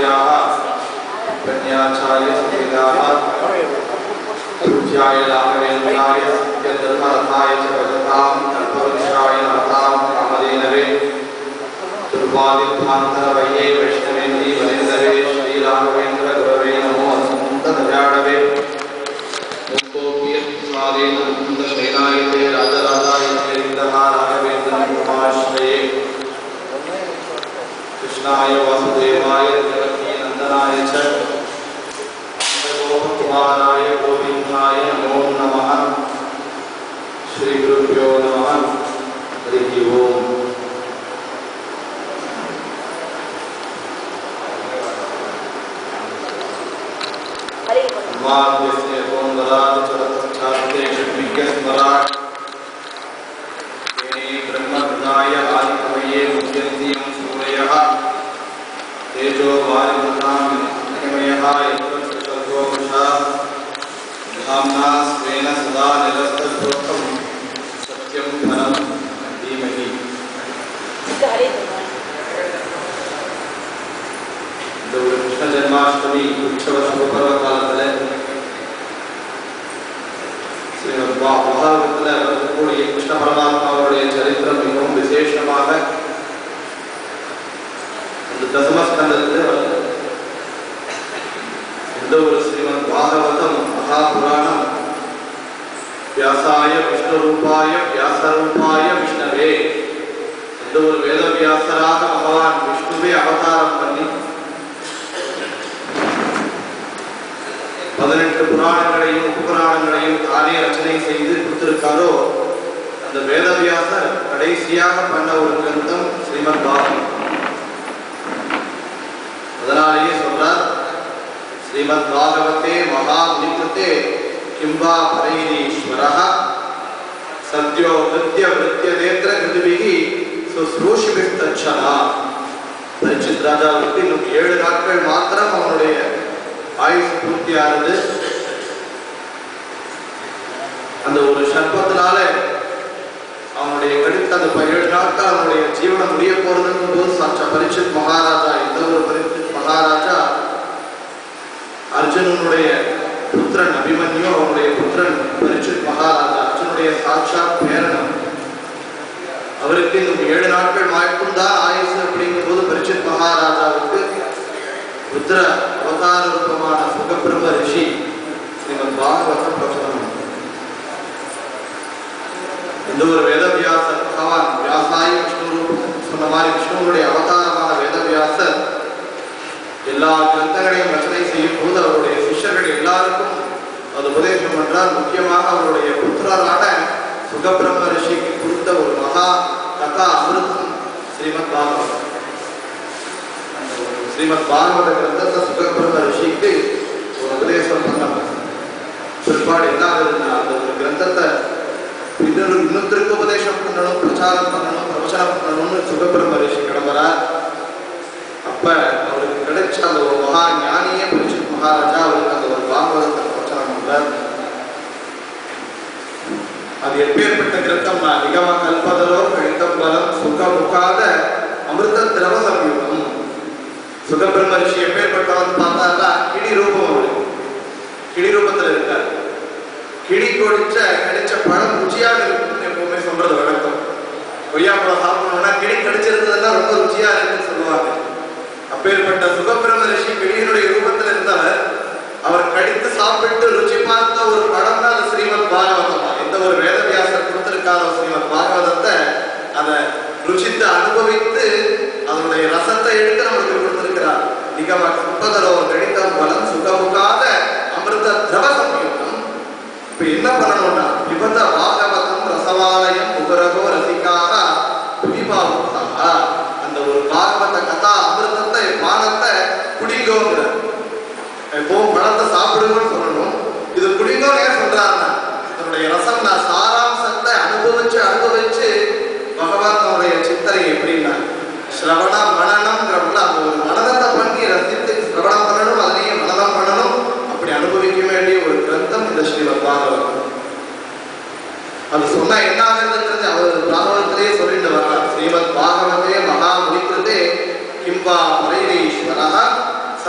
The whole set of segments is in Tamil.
कन्याचार्य समेताः पूज्याय राघवेन्द्राय सत्यधर्मरथाय च भजतां कल्पवृक्षाय नमतां कामधेनवे दुर्वादिध्वान्तरवये वैष्णवेन्द्री वरेन्दवे श्रीराघवेन्द्र गुरवे नमो अस्मन्तदजाडवे मुक्तोऽप्यस्मादेन मुकुन्दशयनायते राजराजायते रिक्तः राघवेन्द्रं नमाश्रये कृष्णाय वासुदेवाय देवकीनन्दनाय च गोपकुमाराय गोविन्दाय नमो नमः। श्री गुरुभ्यो नमः। हरिः ओम्। वाद्यस्य ओंकारात् चरतच्छास्ते षड्विज्ञस्मराट् तेने ब्रह्महृदाय आदिकवये मुह्यन्ति यं सूरयः तेजो वारिमृतां निमयः यत्र सत्त्वो वशा धाम्ना स्वेन सदा निरस्तस्वत्वं सत्यं धनं धीमहि। कृष्ण जन्माष्टमी उत्सव शुभपर्व कालத்தில் ஸ்ரீமத் பாகவதத்தில் வரக்கூடிய கிருஷ்ண பரமாத்மாவுடைய சரித்திரம் மிகவும் விசேஷமாக இந்த தசமஸ்கந்தத்தில் வருது. இந்த ஒரு ஸ்ரீமத் பாகவதம் மகாபுராணம் வியாசாய விஷ்ணு ரூபாய வியாசரூபாய விஷ்ணவே, இந்த ஒரு வேதவியாசராக பகவான் விஷ்ணுவே அவதாரம் பண்ணி 18 புராணங்களையும் உபபுராணங்களையும் தானே ரச்சனை செய்து கொடுத்திருக்காரோ அந்த வேதவியாசர் கடைசியாக பண்ண ஒரு கிரந்தம் ஸ்ரீமத் பாகவதம். அதனாலேயே சொல்றார், ஸ்ரீமத் பாகவதே மகாமுனிகிருதே கிம்பா பரைரீஸ்வரः சத்யோ நித்ய விருத்தியதேத்ர கிருதிபிஹி சுஸ்ரூஷிபிஸ்தச்சனா. பரீட்சித் ராஜாவுக்கு இன்னும் 7 நாட்கள் மாத்திரம் அவனுடைய ஆயுசு பூர்த்தியானது. அந்த ஒரு சர்ப்பத்தினால அவனுடைய கடித்த அந்த 7 நாட்கள் அவனுடைய ஜீவனம் முடிய போறதுன்னு போது சாட்சா பரீட்சித் மகாராஜா, இந்த ஒரு பரீட்சித் மகாராஜா அர்ஜுனனுடைய புத்திரன் அபிமன்யு, அவனுடைய புத்திரன் பரீட்சித் மகாராஜா அர்ஜுனுடைய சாட்சாத் பேரனம். அவருக்கு இன்னும் 7 நாட்கள் மட்டும்தான் ஆயுசு. அப்படிங்கும் போது பரீட்சித் மகாராஜாவுக்கு ருத்ர அவதார ரூபமான சுகபிரம்ம ரிஷி ஸ்ரீமத் பாகவதம் பிரச்சனம். இந்த ஒரு வேதவியாசர் பகவான் வியாசாய விஷ்ணு ரூபம் சொன்ன மாதிரி விஷ்ணுடைய அவதாரமான வேதவியாசர் எல்லா கிரந்தங்களையும் ரச்சனை செய்யும் போது அவருடைய சிஷ்யர்கள் எல்லாருக்கும் அது உபதேசம் பண்றார். முக்கியமாக அவருடைய புத்திரரான சுகபிரம்ம ரிஷிக்கு கொடுத்த ஒரு மகா கதா அமிர்தம் ஸ்ரீமத் பாகவதம். ஸ்ரீமத் பாகவத கிரந்தத்தை சுகபிரம்ம ரிஷிக்கு ஒரு உபதேசம் பண்ண பிற்பாடு என்ன ஆகுதுன்னா, அந்த ஒரு கிரந்தத்தை இன்னொருத்தருக்கு உபதேசம் பண்ணணும், பிரச்சாரம் பண்ணணும், பிரவச்சனம் பண்ணணும்னு சுகபிரம்ம ரிஷி கிளம்புறார். அப்ப அவருக்கு கிடைச்ச அந்த ஒரு மகா ஞானியே பரீட்சித் மகாராஜா அவருக்கு அந்த ஒரு பாகவதத்தை பிரவச்சனம் பண்றார். அது எப்பேற்பட்ட கிரந்தம்னா, நிகம கல்பதரோ கழித்தம் பலம் சுக முகாத அமிர்த திரவ சம்யுகம். சுகபிரம்ம ரிஷி எப்பேற்பட்டவன் பார்த்தாருன்னா, கிளி ரூபம் அவருக்கு, கிளி ரூபத்தில் இருக்கார். கிளி கிடைச்ச பழம் ருச்சியாக இருக்குன்னு எப்பவுமே சொல்றது வழக்கம். கொய்யாப்பழம் சாப்பிடணும்னா கிளி கடிச்சிருந்ததுன்னா ரொம்ப ருச்சியா இருக்குன்னு சொல்லுவாங்க. அப்பேற்பட்ட சுகபிரம்ம ரிஷி கிளியினுடைய ரூபத்தில் இருந்தவர். அவர் கடித்து சாப்பிட்டு ருச்சி பார்த்த ஒரு படம் தான் அது ஸ்ரீமத் பாகவதம். எந்த ஒரு வேதவியாசர் கொடுத்திருக்காரோ ஸ்ரீமத் பாகவதத்தை அதை ருச்சித்து அனுபவித்து அதனுடைய ரசத்தை எடுத்து நம்மளுக்கு கொடுத்திருக்கிறார். நிகம கல்பதரோ கடிதம் பலம் சுகமுகாத அமிர்த திரவ சம்யுகம். இப்ப என்ன பண்ணணும்னா, விபத பாகவதம் ரசவாலயம் முகரகோ ரசிக்காக விபாவுக்காக அந்த ஒரு பாகவத கதா அமிர்தத்தை பானத்தை குடிங்கோங்கிற. எப்பவும் பழத்தை சாப்பிடுங்கன்னு சொல்லணும், இது குடிங்கோன்னு ஏன் சொல்றாருன்னா, இதனுடைய ரசம் நான் சாராம்சத்தை அனுபவிச்சு பகவான் அவருடைய சித்தரை எப்படின்னா ஸ்ரவண மனநம்ங்கிறவங்கள அந்த ஒரு மனதத்தை பண்ணி ரசித்து ஸ்ரவணம் பண்ணணும், அதனையே மனதம் பண்ணணும். அப்படி அனுபவிக்க வேண்டிய ஒரு கிரந்தம் இந்த ஸ்ரீமத் பாகவதம். அது சொன்னா என்ன ஆகுதுன்றது அவர் பாகவதத்திலேயே சொல்லிட்டு வர்றார். ஸ்ரீமத் பாகவதே மகாமுனிகிருதே கிம்பா பரைரீஸ்வரः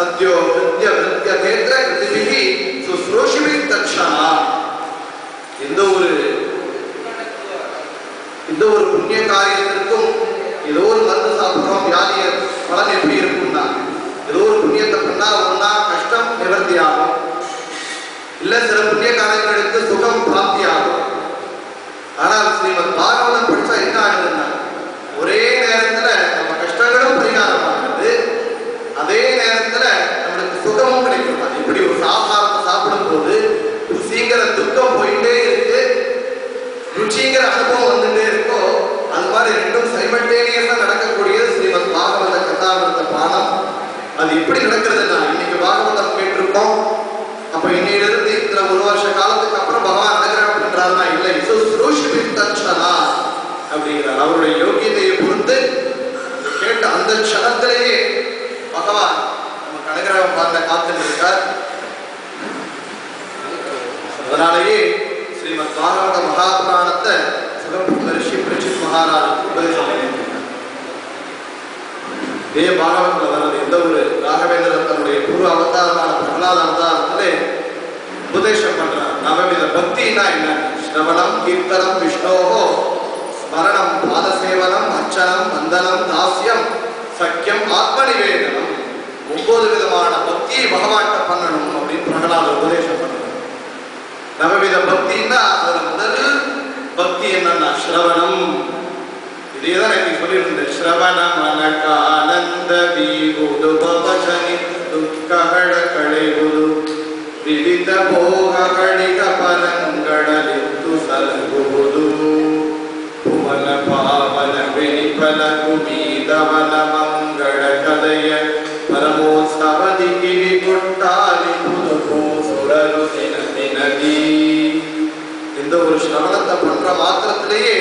எந்த ஒரு புண்ணிய காரியத்திற்கும் ஏதோ ஒரு மருந்து சாப்பிட்றோம், வியாதிய பலன் எப்படி இருக்கும்னா, ஏதோ ஒரு புண்ணியத்தை பண்ணா ஒன்னா கஷ்டம் நிவர்த்தி ஆகும், இல்ல சில புண்ணிய காரியங்களுக்கு சுகம் பிராப்தி ஆகும். ஆனால் ஸ்ரீமத் பாகவதம் படிச்சா என்ன ஆகுதுன்னா, ஒரே நேரத்துல நம்ம கஷ்டங்களும் பரிகாரம் ஆகுது, அதே நேரத்துல நம்மளுக்கு சுகமும் கிடைக்கும். அது இப்படி ஒரு ஆகாரத்தை சாப்பிடும் போது ருசிங்கிற துக்கம் போயிட்டே இருக்கு, ருச்சிங்கிற அனுபவம் வந்துட்டே இருக்கோ, அது மாதிரி ரெண்டும் சைமல்டேனியஸா நடக்கக்கூடியது ஸ்ரீமத் பாகவத கதாமிருத பானம். அது எப்படி நடக்கிறதுனா, இன்னைக்கு பாகவதம் கேட்டிருக்கோம், அப்ப இன்னையிலிருந்து இந்த ஒரு வருஷ காலத்துக்கு அப்புறம் பகவான் அனுகிரகம் பண்றாருன்னா இல்லை, அப்படிங்கிறார். அவருடைய யோகியதையை பொறுத்து கேட்ட அந்த க்ஷணத்திலேயே பகவான் நமக்கு அனுகிரகம் பண்ண காத்துட்டு இருக்கார். அதனாலேயே ஸ்ரீமத் பாகவத மகாபுராணத்தை சுகபிரம்ம ரிஷி பரீட்சித் மகாராஜுக்கு உபதேசம் பண்ணியிருக்கிறார். இதே பாகவத்தில் வர்றது எந்த ஒரு ராகவேந்திரர் தன்னுடைய பூர்வ அவதாரமான பிரகலாத அவதாரத்திலே உபதேசம் பண்றார். நவவித பக்தினா என்ன? ஸ்ரவணம், கீர்த்தனம், விஷ்ணோஹோ ஸ்மரணம், பாதசேவனம், அர்ச்சனம், வந்தனம், தாஸ்யம், சக்கியம், ஆத்மநிவேதனம். 9 விதமான பக்தியை பகவான்கிட்ட பண்ணணும் அப்படின்னு பிரகலாத உபதேசம் பண்றார். நவவித பக்தின்னா அதுல முதல் பக்தி என்னன்னா ஸ்ரவணம். இதேதான் எனக்கு சொல்லியிருந்தேன். ஸ்ரவணம் அனகானந்த வீகுது பவசனி துக்கஹட களைவுது ವಿವಿಧ ಭೋಗಗಳಿಗ ಪರಂಗಳಲಿತ್ತು ಸಲಗುವುದು ಭುವನ ಪಾವನ ಬೆಳಿಫಲ ಕುಮೀದವನ ಮಂಗಳ ಕದಯ ಪರಮೋತ್ಸವದಿ ಕಿವಿ ಕೊಟ್ಟಾಲಿ ಮುದುಕು ಸುರರು ದಿನ ದಿನದಿ. இந்த ஒரு ஸ்ரவணத்தை பண்ற மாத்திரத்திலேயே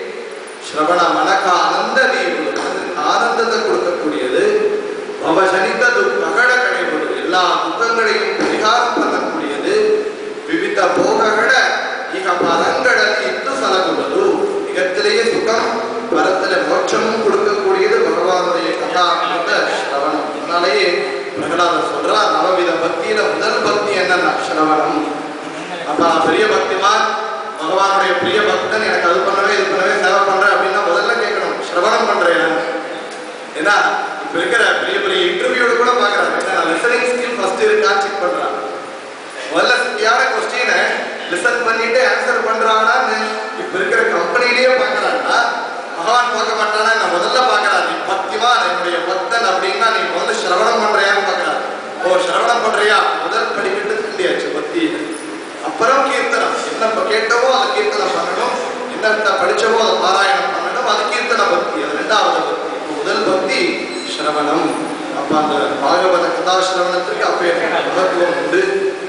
ஸ்ரவண மனக்க ஆனந்த வீடு, ஆனந்தத்தை கொடுக்கக்கூடியது. பவசனித்த துக்ககட கடைபடு, எல்லா துக்கங்களையும் பரிகாரம் பண்ணக்கூடியது. விவித போககட இக பரங்கடல் இத்து சலகுவது, இகத்திலேயே சுகம் பரத்தில மோட்சமும் கொடுக்கக்கூடியது பகவானுடைய கதாமிருத ஸ்ரவணம். அதனாலேயே பிரகலாதர் சொல்றார், நவவித பக்தியில முதல் பக்தி என்னன்னா ஸ்ரவணம். அப்ப நான் பெரிய பக்திமான், பகவானுடைய பிரிய பக்தன், எனக்கு அது பண்ணவே இது பண்ணவே சேவை பண்றேன் அப்படின்னா முதல்ல கேட்கணும், ஸ்ரவணம் பண்றேன். ஏன்னா இப்ப இருக்கிற பெரிய பெரிய இன்டர்வியூட கூட பாக்குறாங்க, லிசனிங் ஸ்கில் ஃபர்ஸ்ட் இருக்கான்னு செக் பண்றாங்க. முதல்ல சரியான கொஸ்டினை லிசன் பண்ணிட்டு ஆன்சர் பண்றாங்கன்னு இப்ப இருக்கிற கம்பெனிலேயே பாக்குறாங்கன்னா, பகவான் பார்க்க மாட்டானா? நான் முதல்ல பாக்குறாரு, நீ பக்திமான் என்னுடைய பக்தன் அப்படின்னா நீ முதல்ல சிரவணம் பண்றியான்னு பாக்குறாரு. ஓ சிரவணம் பண்றியா, முதல் படிக்கட்டு தண்டியாச்சு பக்தி. அப்புறம் கீர்த்தனம், என்ன கேட்டவோ அதை கீர்த்தனம் பண்ணணும், என்ன படிச்சவோ அதை பாராயணம் பண்ணணும், அது கீர்த்தன பக்தி, அது 2வது பக்தி. முதல் பக்தி ஸ்ரவணம். அப்ப அந்த பாகவத கதாசிரவணத்திற்கு அப்பேற்பட்ட மகத்துவம் உண்டு.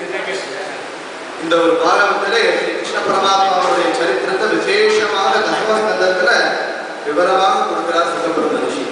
இந்த ஒரு பாகவத்திலே கிருஷ்ண பரமாத்மாவுடைய சரித்திரத்தை விசேஷமாக தசமஸ்கந்தத்துல விவரமாக கொடுக்கிறார் சுகபிரம்ம ரிஷி.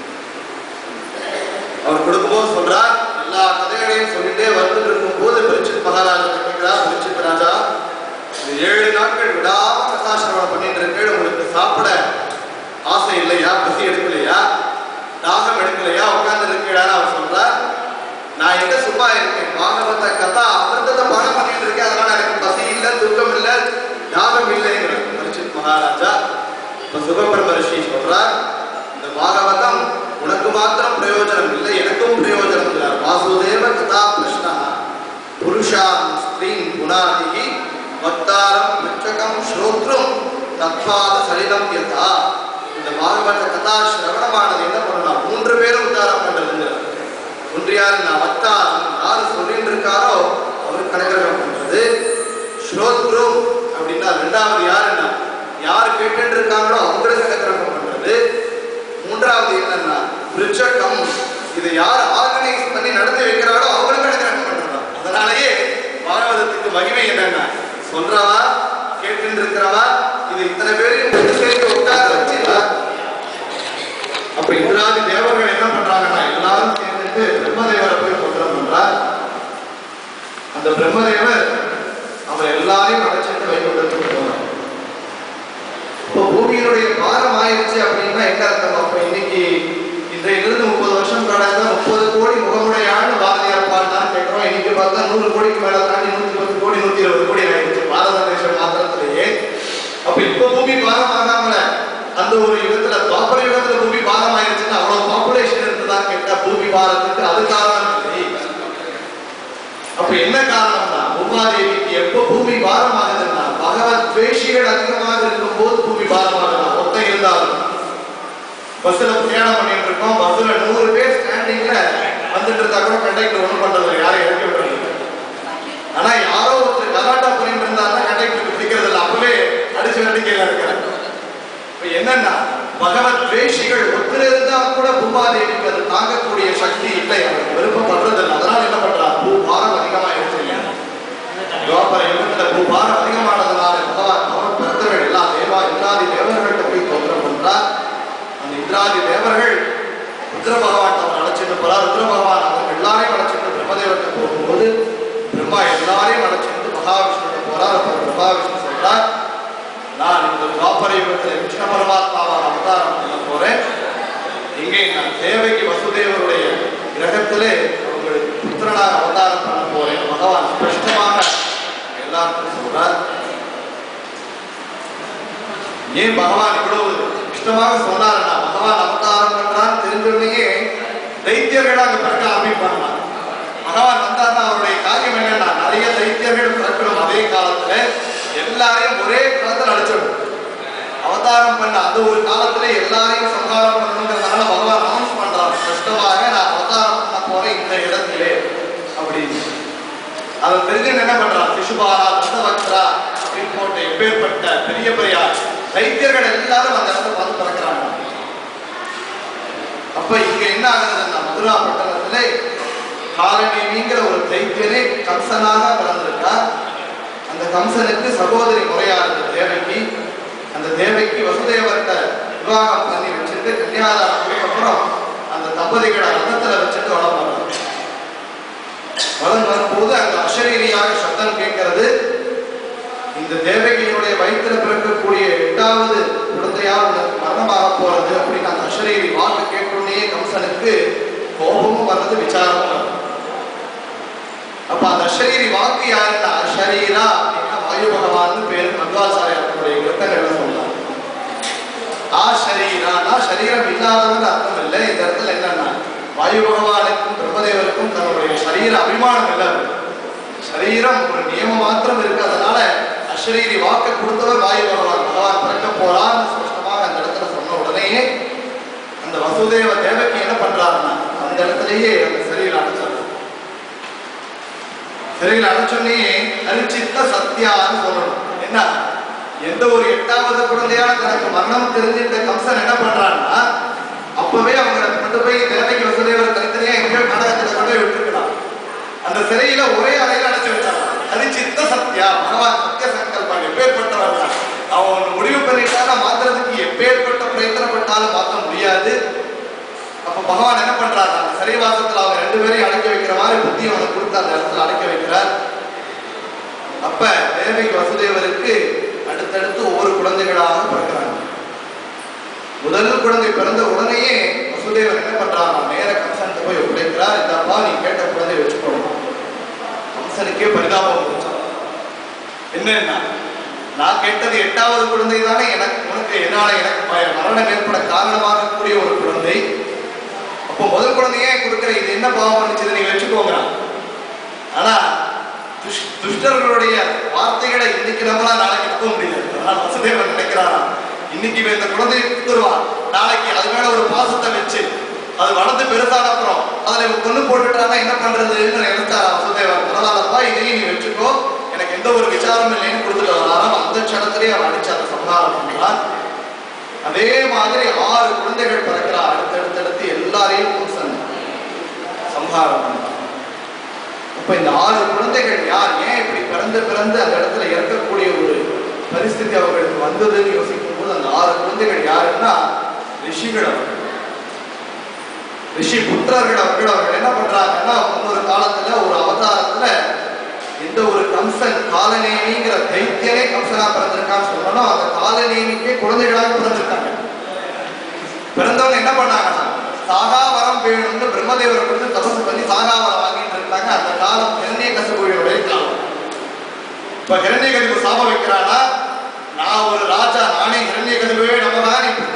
அவர் கொடுக்கும்போது சொல்றார், எல்லா கதைகளையும் சொல்லிட்டே வந்துட்டு இருக்கும் போது பரீட்சித் மகாராஜா கேட்கிறார், பரீட்சித் ராஜா 7 நாட்கள் விடாம கதாசிரவணம் பண்ணிட்டு இருக்கேன், உங்களுக்கு சாப்பிட ஆசை இல்லையா, பசி எடுக்கலையா, தாகம் எடுக்கலையா, உட்கார்ந்து இருக்கேடான்னு அவர் சொல்றார். நான் எங்க சும்மா இருக்கேன், பாகவத கதா அமிர்தத்தை பாடம் பண்ணிட்டு இருக்கேன், அதனால எனக்கு பசி இல்லை, துக்கம் இல்லை, தாகம் இல்லைங்கிற பரீட்சித் மகாராஜா. இப்ப சுகபிரம்ம ரிஷி சொல்றார், இந்த பாகவதம் உனக்கு மாத்திரம் பிரயோஜனம் இல்லை, எனக்கும் பிரயோஜனம் இல்லை. வாசுதேவ கதா கிருஷ்ணா புருஷாம் ஸ்திரீம் புனாதிகி வக்தாரம் பச்சகம் ஸ்ரோத்ரும் தத்வாத சலிதம் யதா. இந்த பாகவத கதா சிரவணமானது என்ன பண்ணலாம், 3 பேரும் உத்தாரம் பண்றதுங்கிறார். ஒன்று யாருன்னா வக்தாரம், யாரு சொல்லிட்டு இருக்காரோ அவருக்கு அனுகிரகம் பண்றது. ஸ்ரோத்ரும் அப்படின்னா 2வது யாருன்னா யாரு கேட்டு இருக்காங்களோ அவங்களுக்கு அனுகிரகம் பண்றது. 3வது என்னன்னா பிரிச்சகம், இதை யார் ஆர்கனைஸ் பண்ணி நடத்தி வைக்கிறாரோ அவங்களுக்கு அனுகிரகம் பண்றதா. அதனாலேயே பாகவதத்துக்கு மகிமை என்னன்னா, சொல்றவா கேட்டு இருக்கிறவா இது இத்தனை பேரையும் ஒன்று சேர்த்து உட்கார வச்சுதா. அப்ப இந்திராதி தேவர்கள் என்ன பண்றாங்கன்னா, எல்லாரும் சேர்ந்துட்டு பிரம்மதேவரை போய் தோற்றம் பண்றார். அந்த பிரம்மதேவர் அவர் எல்லாரையும் அழைச்சிட்டு வைகுண்டத்துக்கு போறார். இப்போ பூமியினுடைய பாரம் ஆயிடுச்சு அப்படின்னா என்ன அர்த்தம்? அப்ப இன்னைக்கு இன்றையிலிருந்து 30 வருஷம் கடந்த 30 கோடி முகமுடையான்னு பாரதியார் பாடுதான் கேட்கிறோம். இன்னைக்கு பார்த்தா 100 கோடிக்கு மேல தாண்டி 110 கோடி 120 கோடி ஆயிடுச்சு பாரத தேசம் மாத்திரத்திலேயே. அப்ப இப்ப பூமி பாரம் ஆகாமல அந்த ஒரு யுகத்துல துவாபர யுகத்துல பூமி பாரம் ஆயிருச்சுன்னா அவ்வளவு பாப்புலேஷன் இருந்துதான் கேட்டா பூமி பாரத்துக்கு அது காரணம் இல்லை. அப்ப என்ன காரணம்னா உமாதேவிக்கு எப்ப பூமி பாரம் ஆகுதுன்னா பகவத் துவேஷிகள் அதிகமாக இருக்கும் போது பூமி பாரம் ஆகலாம். மொத்தம் இருந்தாலும் பஸ்ல பிரயாணம் பண்ணிட்டு இருக்கோம், பஸ்ல 100 பேர் ஸ்டாண்டிங்ல வந்துட்டு இருந்தா கூட கண்டக்டர் ஒண்ணும் பண்றது யாரும் இறக்கி விடுறது. ஆனா யாரோ ஒருத்தர் கலாட்டா பண்ணிட்டு இருந்தாருன்னா கண்டக்டருக்கு பிடிக்கிறது இல்லை, அப்பவே அடிச்சு நடிக்கையில இருக்கிறாங்க. இப்ப என்னன்னா பகவத் துவேஷிகள் ஒருத்தர் இருந்தா கூட பூமாதேவிக்கு அது தாங்கக்கூடிய சக்தி இல்லை, அவருக்கு விருப்பப்படுறது இல்லை. அதனால என்ன பண்றாரு, பூபாரம் அதிகமாயிருச்சு. துவாபர யுகத்துல பூபாரம் அதிகமானதுனால பகவான் அவன் பிறந்தவர்கள் எல்லா இந்திராதி தேவர்கள்ட்ட போய் தோற்றம் பண்றார். அந்த இந்திராதி தேவர்கள் ருத்ர பகவான் அவர் அழைச்சிட்டு போறார். ருத்ர பகவான் அவங்க எல்லாரையும் அழைச்சிட்டு பிரம்மதேவத்தை போகும்போது பிரம்மா எல்லாரையும் அழைச்சிட்டு மகாவிஷ்ணு போறார். அப்ப மகாவிஷ்ணு சொல்றார், நான் இந்த துவாபர யுகத்துல கிருஷ்ண பரமாத்மாவான அவதாரம் பண்ண போறேன். இங்கே நான் தேவகி வசுதேவருடைய கிரகத்திலே அவங்களுக்கு புத்திரனாக அவதாரம் பண்ண போறேன். பகவான் ஸ்பஷ்டமாக எல்லாருக்கும் சொல்றார். ஏன் பகவான் இவ்வளவு இஷ்டமாக சொன்னார்னா, பகவான் அவதாரம் பண்றான்னு தெரிஞ்சோடனே தைத்தியர்கள் அங்க பிறக்க ஆரம்பிப்பாங்க. பகவான் வந்தார்னா அவருடைய காரியம் என்னன்னா, நிறைய தைத்தியர்கள் பிறக்கணும். அதே காலத்துல எல்லாரையும் ஒரே காலத்துல அழைச்சிடும். அவதாரம் பண்ண அந்த ஒரு காலத்துல எல்லாரையும் சம்ஹாரம் பண்ணணுங்கிறதுனால பகவான் அனௌன்ஸ் பண்றாரு ஸ்பஷ்டமாக, நான் அவதாரம் பண்ண போறேன் இந்த இடத்திலே அப்படின்னு. அதை தெரிஞ்சு என்ன பண்றான், சிசுபாலா தசவக்ரா அப்படின்னு போட்ட எப்பேற்பட்ட பெரிய பெரிய தைத்தியர்கள் எல்லாரும் அந்த இடத்துல பார்த்து பிறக்கிறாங்க. அப்ப இங்க என்ன ஆகுதுன்னா, மதுரா பட்டணத்திலே காலநேமிங்கிற ஒரு தைத்தியனை கம்சனாக பிறந்திருக்கார். அந்த கம்சனுக்கு சகோதரி முறையா இருந்த தேவகி. அந்த தேவகி வசுதேவர்கிட்ட விவாகம் பண்ணி வச்சுட்டு கன்னியாதாரத்துக்கு அப்புறம் அந்த தம்பதிகளை ரதத்துல வச்சுட்டு வளம் வர்றாங்க. வளம் வரும்போது அங்க அசரீரியாக சத்தம் கேட்கிறது. இந்த தேவகியினுடைய வயிற்றுல பிறக்கக்கூடிய 8வது குழந்தையா உனக்கு மரணமாக போறது அப்படின்னு அந்த அசரீரி வாக்கு கேட்டோடனே கம்சனுக்கு கோபமும் வர்றது, விசாரமும் வருது. அப்ப அந்த அசரீரி வாக்கு யாருன்னா அசரீரா அப்படின்னா வாயு பகவான் பேரு. மத்வாச்சாரியர்களுடைய கிரந்தங்கள்ல சொல்றாங்க. ஆசரீரானா சரீரம் இல்லாதவங்க அர்த்தம் இல்லை. இந்த இடத்துல என்னன்னா வாயு பகவானுக்கும் பிரம்மதேவருக்கும் தன்னுடைய சரீர அபிமானம் இல்லை. சரீரம் ஒரு நியமம் மாத்திரம் இருக்கு. அதனால அசரீரி வாக்கு கொடுத்தவர் வாயு பகவான். பகவான் பிறக்க போறான்னு ஸ்பஷ்டமாக அந்த இடத்துல சொன்ன உடனேயே அந்த வசுதேவ தேவகி என்ன பண்றாருன்னா அந்த இடத்துலயே அந்த சிறையில் அடைச்சார். சிறையில் அடைச்சோன்னே அரிச்சித்த சத்தியான்னு சொல்லணும். என்ன, எந்த ஒரு 8வது குழந்தையான தனக்கு மரணம் தெரிஞ்சிருந்த கம்சன் என்ன பண்றான்னா அப்பவே அவங்க கொண்டு போய் தேவகி வசுதேவர் தனித்தனியா எங்கேயோ நாடகத்துல கொண்டு போய் விட்டுருக்கலாம். அந்த சிறையில ஒரே அறையில அடைச்சு வச்சாங்க. அரிச்சித்த சத்தியா, பகவான் சத்திய சங்கல்பம் எப்பேற்பட்டவர் தான். அவன் முடிவு பண்ணிட்டானா மாத்துறதுக்கு எப்பேற்பட்ட பிரயத்தனப்பட்டாலும் மாற்ற முடியாது. அப்ப பகவான் என்ன பண்றாரு, அந்த சிறைவாசத்துல அவங்க 2 பேரையும் அடைக்க வைக்கிற மாதிரி புத்தி அவனுக்கு கொடுத்து அந்த இடத்துல அடைக்க வைக்கிறார். அப்ப தேவகி வசுதேவருக்கு அடுத்தடுத்து ஒவ்வொரு குழந்தைகளாக பிறக்கிறாங்க. முதல் குழந்தை பிறந்த உடனேயே வசுதேவர் என்ன பண்றாங்க, நேர கம்சன் போய் ஒப்படைக்கிறார். இந்தப்பா நீ கேட்ட குழந்தை வச்சுக்கணும். கம்சனுக்கே பரிதாபம் வந்துச்சு. என்னன்னா, நான் கேட்டது 8வது குழந்தை தானே, உனக்கு என்னால எனக்கு மரணம் ஏற்பட காரணமாக கூடிய ஒரு குழந்தை. அப்போ முதல் குழந்தையே கொடுக்குற, இது என்ன பாவம் பண்ணிச்சது, நீங்க வச்சுக்கோங்க. ஆனா துஷ்டர்களுடைய வார்த்தைகளை இன்னைக்கு நம்மளா நாளைக்கு நம்ப முடியாது. அதனால வசுதேவன் நினைக்கிறாரா, இன்னைக்கு இந்த குழந்தையை கொடுத்துருவான், நாளைக்கு அது மேல ஒரு பாசத்தை வச்சு அது வளர்ந்து பெருசான அப்புறம் அதுல கொண்டு போட்டுட்டானா என்ன பண்றதுன்னு நினைச்சாரா வசுதேவன். பரவாயில்லப்பா, இதையும் நீ வச்சுக்கோ, எனக்கு எந்த ஒரு விசாரம் இல்லைன்னு கொடுத்துட்டு வராராம். அந்த க்ஷணத்திலேயே அவன் அடிச்சு அதை சம்ஹாரம் பண்ணான். அதே மாதிரி 6 குழந்தைகள் பிறக்கிறார். அடுத்தடுத்து எல்லாரையும் சம்ஹாரம் பண்ணான். அப்ப இந்த 6 குழந்தைகள் யார், ஏன் இப்படி பிறந்து அந்த இடத்துல இறக்கக்கூடிய ஒரு பரிஸ்திதி அவர்களுக்கு வந்ததுன்னு யோசிக்கும் போது அந்த 6 குழந்தைகள் யாருன்னா ரிஷிகள் அவர்கள், ரிஷி புத்திரர்கள் அவர்கள். அவர்கள் என்ன பண்றாங்கன்னா, முன்னொரு காலத்துல ஒரு அவதாரத்துல எந்த ஒரு கம்சன் காலநேமிங்கிற தைத்தியனே கம்சனா பிறந்திருக்கான்னு சொல்லணும். அந்த காலநேமிக்கே குழந்தைகளாக பிறந்திருக்காங்க. பிறந்தவங்க என்ன பண்ணாங்கன்னா, சாகாவரம் வேணும்னு பிரம்மதேவரை கொடுத்து தபசு பண்ணி சாகாவரம் வாங்கிட்டு இருக்காங்க. அந்த காலம் ஹிரண்யகசிபுவினுடைய காலம். இப்ப ஹிரண்யகசிபு சாபம் வைக்கிறானா, நான் ஒரு ராஜா, நானே ஹிரண்யகசிபுவே நம்ம தான்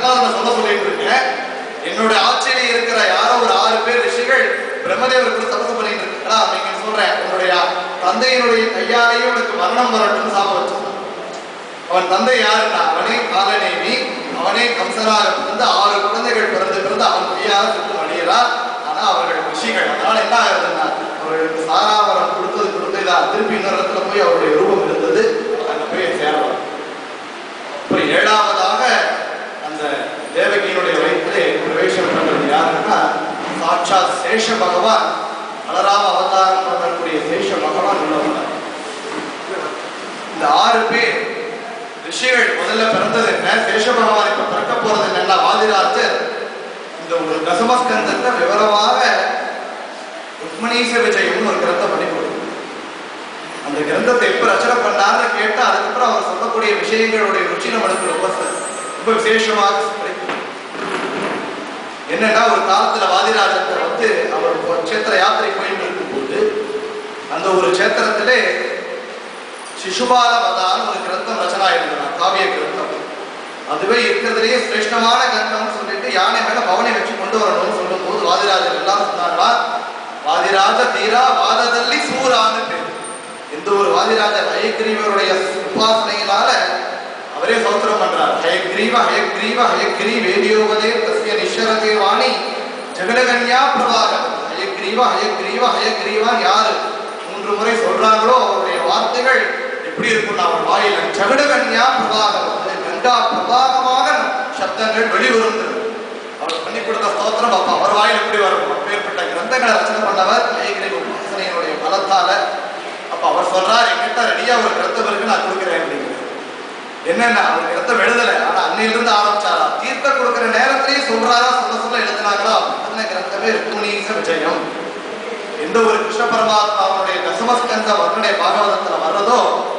சொல்லிட்டு இருக்கேன். என்னுடைய ஆட்சியில இருக்கிற யாரோ ஒரு 6 பேர் ரிஷிகள் பிரம்மதேவருக்கு தபசு பண்ணிட்டு இருக்கா அப்படின்னு சொல்றேன். உன்னுடைய தந்தையினுடைய கையாலேயே உனக்கு மரணம் வரட்டும் சாபம் வச்சு. அவன் தந்தை யாருன்னா அவனே காலநேமி, அவனே கம்சனாக பிறந்து 6 குழந்தைகள் பிறந்து அவன் கையால் சுட்டு அடையிறார். ஆனா அவர்கள் ரிஷிகள். அதனால என்ன ஆகுதுன்னா அவர்களுக்கு சாராவரம் கொடுத்து இதான் திருப்பி இன்னொரு இடத்துல போய் அவருடைய ரூபம் இருந்தது. அங்க போய் சேரலாம். அப்புறம் 7ஆவதாக அந்த தேவகியினுடைய வயிற்றிலே பிரவேசம் பண்றது யாருன்னா சாட்சாத் சேஷ பகவான், பலராம அவதாரம் பண்ணக்கூடிய சேஷ பகவான் உள்ளவங்க. இந்த 6 பேர் ரிஷிகள் முதல்ல பிறந்தது என்ன, சேஷ பகவான் இப்ப பிறக்க போறது என்னன்னா வாதிராஜர் இந்த ஒரு தசமஸ்கந்தத்தை விவரமாக ருக்மணீச விஜயம்னு ஒரு கிரந்தம் பண்ணி கொடுக்கும். அந்த கிரந்தத்தை எப்ப ரச்சனை பண்ணார்னு கேட்டா அதுக்கப்புறம் அவர் சொல்லக்கூடிய விஷயங்களுடைய ருச்சி நம்மளுக்கு ரொம்ப விசேஷமாக கிடைக்கும். என்னன்னா ஒரு காலத்துல வாதிராஜத்தை வந்து அவர் கஷேத்திர யாத்திரை போயிட்டு இருக்கும்போது அந்த ஒரு கஷேத்திரத்திலே சிசுபால வதான்னு ஒரு கிரந்தம் ரச்சனா இருந்தது, காவிய கிரந்தம். அதுவே இருக்கிறதுலேயே சிரேஷ்டமான கிரந்தம்னு சொல்லிட்டு யானை மேல பவனை வச்சு கொண்டு வரணும்னு சொல்லும் போது வாதிராஜர் எல்லாம் சொன்னாங்களா, வாதிராஜ தீரா வாததல்லி சூரான்னு பேர். எந்த ஒரு வாதிராஜர் ஹயக்ரீவருடைய உபாசனையினால அவரே சௌத்திரம் பண்றார். ஹயக்ரீவ ஹயக்ரீவ ஹயக்ரீ வேதியோகதே தஸ்ய நிஷரதே வாணி ஜெகடகன்யா பிரபாகர். ஹயக்ரீவ ஹயக்ரீவ ஹயக்ரீவான் யாரு 3 முறை சொல்றாங்களோ அவருடைய வார்த்தைகள் எப்படி இருக்கும், அவர் வாயில ஜெகடகன்யா பிரபாகர், கங்கா பிரபாகமாக சப்தங்கள் வெளிவரும். அவர் பண்ணி கொடுத்த ஸ்தோத்திரம் அப்ப அவர் வாயில் எப்படி வரும். அப்பேற்பட்ட கிரந்தங்களை ரச்சனை பண்ணவர் ஹயக்ரீவ உபாசனையினுடைய பலத்தால. அப்ப அவர் சொல்றார், என்கிட்ட ரெடியா ஒரு கிரந்தம் இருக்கு நான் கொடுக்குறேன் அப்படிங்கிறது. என்னன்னா அவர் கிரந்தம் எழுதல, ஆனா அன்னையிலிருந்து ஆரம்பிச்சாரா, தீர்த்த கொடுக்கிற நேரத்திலேயே சொல்றாரா, சொல்ல எழுதினாங்களா கிரந்தமே ருக்மணீச விஜயம். எந்த ஒரு கிருஷ்ண பரமாத்மாவுடைய தசமஸ்கந்த வர்ணனை பாகவதத்துல வர்றதோ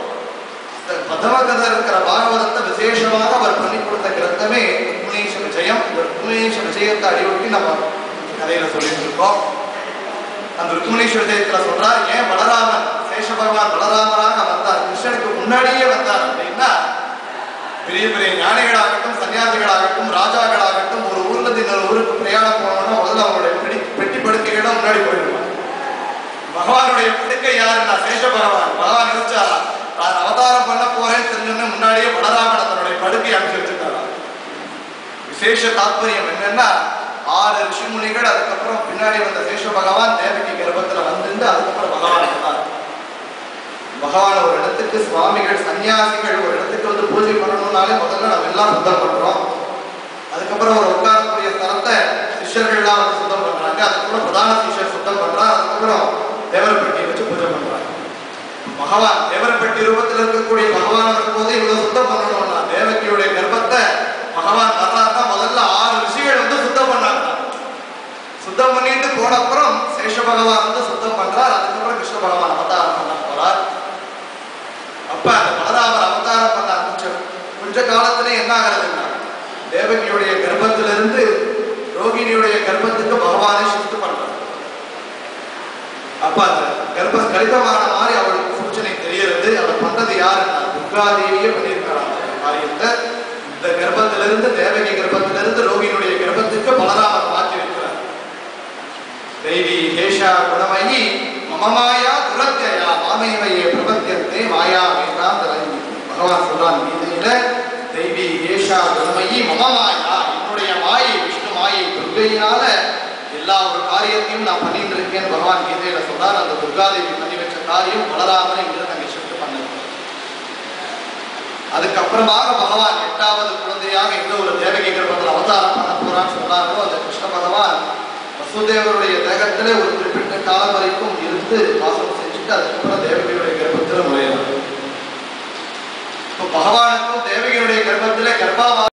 பதமகதர் இருக்கிற பாகவதத்தை விசேஷமாக அவர் பண்ணி கொடுத்த கிரந்தமே ருக்மணீச விஜயம். இந்த ருக்மணீச விஜயத்தை அடியொட்டி நம்ம கதையில சொல்லிட்டு இருக்கோம். அந்த ருக்மணீச விஜயத்துல சொல்றார், ஏன் பலராமன் சேஷ பகவான் பலராமராக வந்தார், கிருஷ்ணனுக்கு முன்னாடியே வந்தார் அப்படின்னா பெரிய பெரிய ஞானிகளாகட்டும் சன்னியாசிகளாகட்டும் ராஜாக்களாகட்டும் ஒரு ஊர்ல இருந்து இன்னொரு ஊருக்கு பிரயாணம் போனோம்னா முதல்ல அவங்களுடைய பெட்டி படுக்கைகள் முன்னாடி போயிடுவாங்க. பகவானுடைய படுக்கை யாருன்னா சேஷ பகவான். பகவான் யோசிச்சாரா, நான் அவதாரம் பண்ண போறேன்னு தெரிஞ்சோன்னு முன்னாடியே பலராமன் தன்னுடைய படுக்கை அமைச்சு வச்சிருக்காரா. விசேஷ தாற்பயம் என்னன்னா 6 ரிஷிமுனிகள் அதுக்கப்புறம் பின்னாடி வந்த சேஷ பகவான் தேவகி கர்ப்பத்துல வந்து அதுக்கப்புறம் பகவான் வந்தார். பகவான் ஒரு இடத்துக்கு சுவாமிகள் சன்னியாசிகள் ஒரு இடத்துக்கு வந்து பூஜை பண்ணணும்னாலே முதல்ல நம்ம எல்லாம் சுத்தம் பண்றோம். அதுக்கப்புறம் ஒரு உட்காரக்கூடிய ஸ்தலத்தை சிஷ்யர்கள் எல்லாம் வந்து சுத்தம் பண்றாங்க. அதுக்கப்புறம் பிரதான சிஷ்யர் சுத்தம் பண்றாங்க. அதுக்கப்புறம் தேவரப்பட்டியை வச்சு பூஜை பண்றாங்க. பகவான் தேவரப்பட்டி ரூபத்தில் இருக்கக்கூடிய பகவான் இருக்கும்போது இவ்வளவு சுத்தம் பண்ணணும்னா தேவகியுடைய கர்ப்பத்தை பகவான் வர்றாருன்னா முதல்ல 6 ரிஷிகள் வந்து சுத்தம் பண்ணாங்க. சுத்தம் பண்ணிட்டு போன அப்புறம் சேஷ பகவான் வந்து சுத்தம் பண்றார். அதுக்கப்புறம் கிருஷ்ண பகவான் அவதாரம் பண்ண போறார். அப்ப அந்த பலராமர் அவதாரம் பண்ண கொஞ்ச காலத்துல என்ன ஆகிறதுன்னா தேவகியுடைய கர்ப்பத்திலிருந்து ரோகிணியுடைய கர்ப்பத்துக்கு பகவானை ஷிஃப்ட் பண்றார். அப்ப அந்த கர்ப்பம் கலிதமான மாதிரி அவளுக்கு சூச்சனை தெரிகிறது. அதை பண்ணது யாருன்னா துர்காதேவியே பண்ணியிருக்கிறாங்க காரியத்தை. இந்த கர்ப்பத்திலிருந்து தேவகி கர்ப்பத்திலிருந்து ரோகிணியுடைய கர்ப்பத்துக்கு பலராமர் மாற்றி வைக்கிறார். தேவி ஹேஷா குணமயி மமமாயா துரத்யா மாமேவையே பிரபத்தியத்தை மாயா மேதாந்தரங்கி. பகவான் சொல்றான் கீதையில, தேவி ஹேஷா குணமயி மமமாயா, என்னுடைய மாயை விஷ்ணு மாயை துர்கையினால எல்லா ஒரு காரியத்தையும் நான் பண்ணிட்டு இருக்கேன்னு பகவான் கீதையில சொல்றார். அந்த துர்காதேவி பண்ணி வச்ச காரியம் பலராமனை இங்கிருந்து அங்கே ஷிஃப்ட் பண்ணது. அதுக்கப்புறமாக பகவான் 8வது குழந்தையாக எந்த ஒரு தேவகி கர்ப்பத்தில் அவதாரம் பண்ண போறான்னு சொன்னாரோ அந்த கிருஷ்ண பகவான் வசுதேவருடைய தேகத்திலே ஒரு குறிப்பிட்ட காலம் வரைக்கும் இருந்து வாசம் செஞ்சுட்டு அதுக்கப்புறம் தேவகியுடைய கர்ப்பத்தில் நுழையலாம். இப்போ பகவானுக்கும் தேவகியுடைய கர்ப்பத்திலே கர்ப்பா